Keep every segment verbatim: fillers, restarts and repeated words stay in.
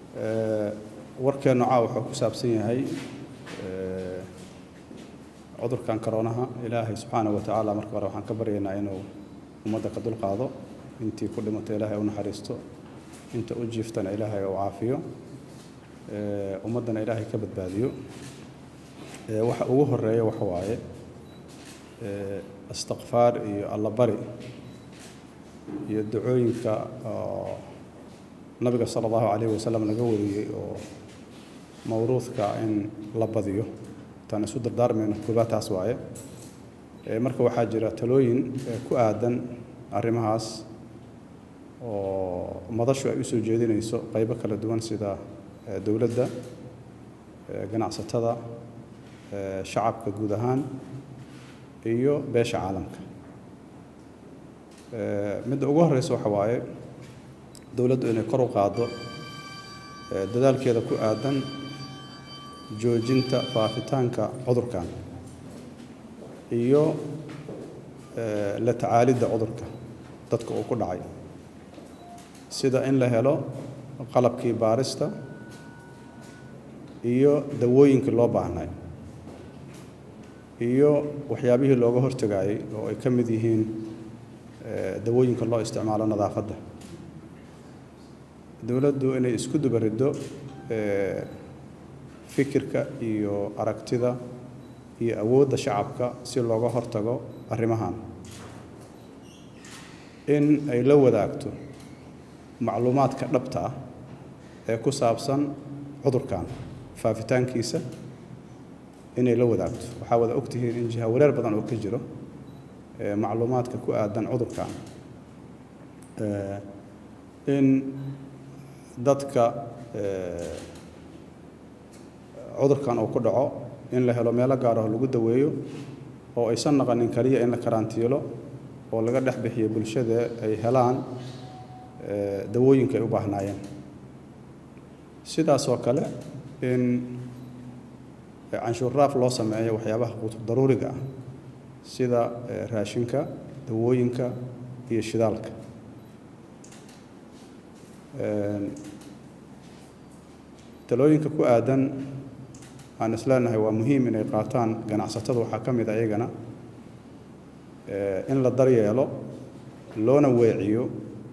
warkeenu caawa wuxuu ku saabsan yahay cudurkan koronaha. ilaahay subxaanahu wa tacaala marka hore waxaan ka baryaynaa inuu ummadda ka dulqaado, intii ku dhimatay ilaahay u naxariisto, inta u jiiftana ilaahay uu caafiyo, ummaddana ilaahay ka badbaadiyo. waxa ugu horeeya waxa waaye istighfaar iyo alla bari iyo ducooyinka nabiga sallallahu alayhi wasallam laga wariyay oo mawruudka in la badiyo tan isu dardaarmayno kubaataas waaye. marka waxaa jira talooyin ku aadan arrimahaas oo madashu ay u soo jeedinayso qaybo kala duwan sida dawladda, ganacsatada, shacabka guud ahaan iyo beesha caalamka. midda ugu horeysa waxa waaye dawladdu inay kor u qaado dadaalkeeda ku aadan joojinta faafitaanka cudurkan iyo la tacaalidda cudurka dadka uu ku dhacay, sida in la helo qalabkii baarista iyo dawooyinkii loo baahnay iyo waxyaabihii looga hortagayay oo ay ka mid yihiin dawooyinka loo isticmaalo nadaafadda. dawladdu inay isku dubariddo fikirka iyo aragtida iyo awoodda shacabka si looga hortago arrimahan, in ay la wadaagto macluumaadka dhabta ah ee ku saabsan cudurkan faafitaankiisa, inay la wadaagto. waxaa wada ogtihiin in jiha wareer badan oo ka jiro macluumaadka ku aadan cudurkan, in dadka cudurkan uu ku dhaco in la helo meelo gaar ah lagu daweeyo oo aysan naqanin kaliya in la karantiilo oo laga dhex bixiyo bulshada ay helaan dawooyinka ay u baahnaayeen. sidaas oo kale in canshuur raaf loo sameeyo waxyaabaha daruuriga ah sida raashinka, dawooyinka iyo shidaalka. talooyinka ku aadan aan isleenahay waa muhiim inay qaataan ganacsatada waxaa ka mid ah iyagana in la daryeelo loona weeciyo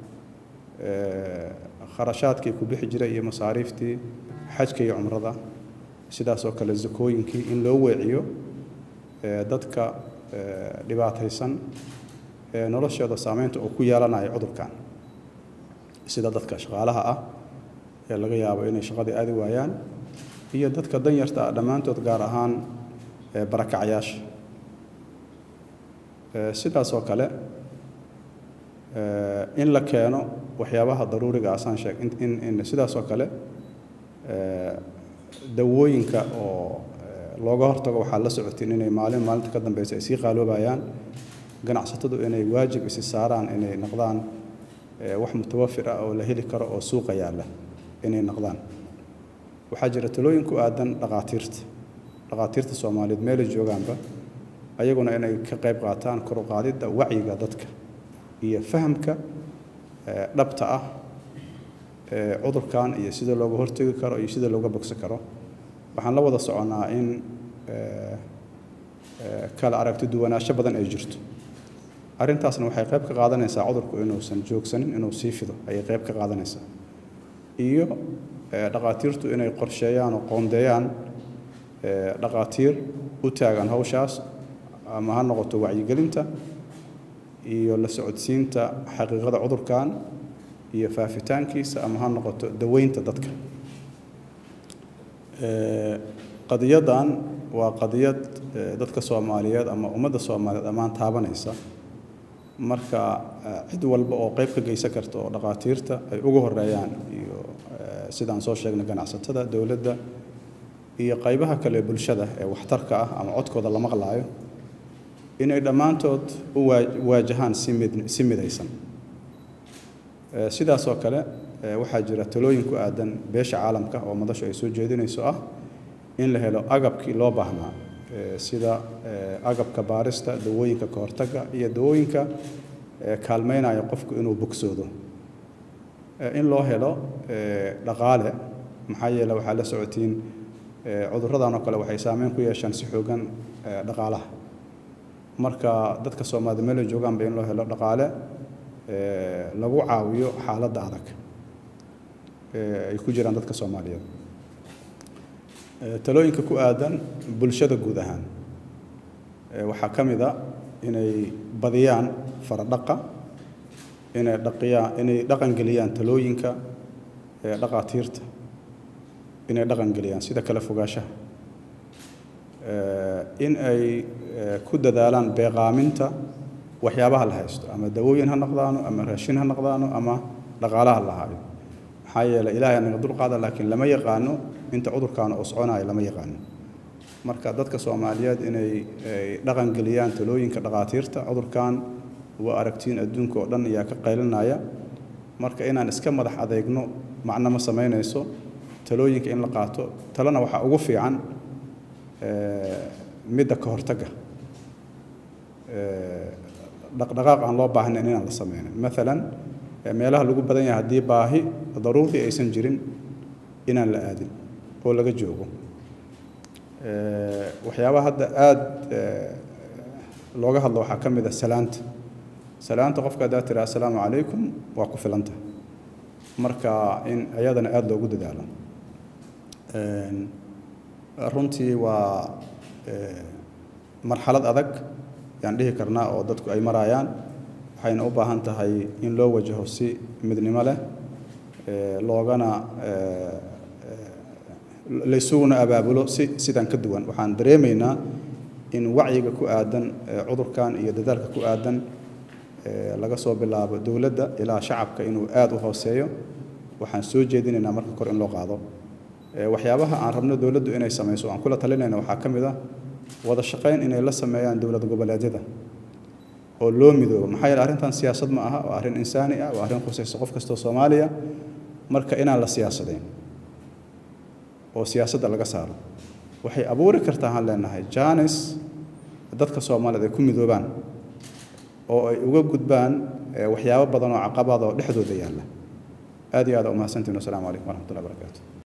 kharashaadkii ku bixi jiray iyo masaariiftii xajka iyo cumrada, sidaas oo kale zakooyinkii in loo weeciyo dadka dhibaataysan ee noloshooda saameynta uu ku yeelanayo cudurkan, sida dadka shaqaalaha ah ee laga yaabo inay shaqadii aadi waayaan iyo dadka danyarta ah dhammaantood, gaar ahaan barakacayaasha. sidaas oo kale in la keeno waxyaabaha daruuriga asaan sheeg in sidaas oo kale dawooyinka oo looga hortago waxaa la socotiin inay maalin maalinta ka dambeysa ay sii qaaloobayaan. ganacsatadu inay waajib isi saaraan inay noqdaan wax mutawafir ah oo la heli karo oo suuqa yaalla inay noqdaan. waxaa jira talooyin ku aadan dhaqaatiirta dhaqaatiirta Soomaaliyeed meel ay joogaanba ayaguna inay ka qayb qaataan kor u qaadidda wacyiga dadka iyo fahamka dhabta ah ee cudurkan iyo sida looga hortagi karo iyo sida looga bogsan karo. waxaan la wada soconaa in kala aragti duwanaansho badan ay jirto. arrintaasna waxay qayb ka qaadanaysaa cudurku inuusan joogsanin, inuu sii fido ayay qayb ka qaadanaysaa, iyo dhaqaatiirtu inay qorsheeyaan oo qoondeeyaan dhaqaatiir u taagan hawshaas, ama ha noqoto wacyigelinta iyo la socodsiinta xaqiiqada cudurkan iyo faafitaankiisa, ama ha noqoto daweynta dadka. qadiyadan waa qadiyad dadka Soomaaliyeed ama ummadda Soomaaliyeed dhammaan taabanaysa. marka cid walba oo qayb ka geysan karta oo dhaqaatiirta ay ugu horeeyaan iyo sidaan soo sheegnay ganacsatada, dawladda iyo qaybaha kale bulshada ee waxtarka ah ama codkooda la maqlaayo, inay dhammaantood u waajahaan si midaysan. sidaas oo kale waxaa jira talooyin ku aadan beesha caalamka oo madashu ay soo jeedinayso ah in la helo agabkii loo baahnaa sida agabka baarista, dawooyinka ka hortagga iyo dawooyinka kaalmeynaya qofku inuu bogsoodo. in loo helo dhaqaale maxaa yeelay waxaa la socotiin cudurradan oo kale waxay saameyn ku yeeshaan si xoogan dhaqaalaha marka dadka Soomaaliyeed meel ay joogaan in loo helo dhaqaale lagu caawiyo xaaladda adag ay ku jiraan dadka Soomaaliyeed talooyinka ku aadan bulshada guud ahaan waxaa ka mid ah inay badiyaan faradhaqa inay dhaqiyaan inay dhaqan geliyaan talooyinka dhaqaatiirta inay dhaqan geliyaan sida kala fogaashaha in ay ku dadaalaan beeqaaminta waxyaabaha la haysto ama dawooyin ha noqdaano ama raashin ha noqdaano ama dhaqaalaha la haayo maxaa yeelay ilaahay anaga dul qaada laakiin lama yaqaano inta cudurkan oo soconayo lama yaqaano marka dadka Soomaaliyeed inay dhaqan geliyaan talooyinka dhaqaatiirta cudurkan waa aragtiin adduunka oo dhan ayaa ka qaylinaya marka inaan iska madax adeegno macna ma sameynayso talooyinka in la qaato talana waxa ugu fiican midda ka hortaga dhaqdhaqaaq aan loo baahnayn inaan la sameynin maalan meelaha lagu badan yahay haddii baahi daruuri aysan jirin inaan la aadin oo laga joogo waxyaabaha hadda aad looga hadlo waxaa ka mid ah salaanta salaanta qofka haddaad tiraa assalaamu calaykum waa ku filanta marka in ayadana aad loogu dadaalo runtii waa marxalad adag yaan dhihi karnaa oo dadku ay marayaan waxayna u baahan tahay in loo wajaho si midnimo leh loogana laysuguna abaabulo si sidan ka duwan waxaan dareemaynaa in wacyiga ku aadan cudurkan iyo dadaalka ku aadan laga soo bilaabo dawladda ilaa shacabka inuu aad u hooseeyo waxaan soo jeedinaynaa marka kor in loo qaado waxyaabaha aan rabno dawladdu inay samayso aan kula talinayna waxaa ka mid ah wada shaqayn inay la sameeyaan dawlad goboleedyada oo loo midoobo maxaa yeelay arrintan siyaasad ma aha waa arrin insaani ah waa arrin khusaysa qof kasta oo Soomaaliya marka inaan la siyaasadeyn oo siyaasadda laga saaro waxay abuuri kartaa han leenahay jaanis dadka Soomaaliyeed ay ku midoobaan oo ay uga gudbaan waxyaabo badan oo caqabado dhexdooda yaala aad iyo aad u mahadsantiin. Assalaamu calaykum waraxmatullaahi wabarakaatuh.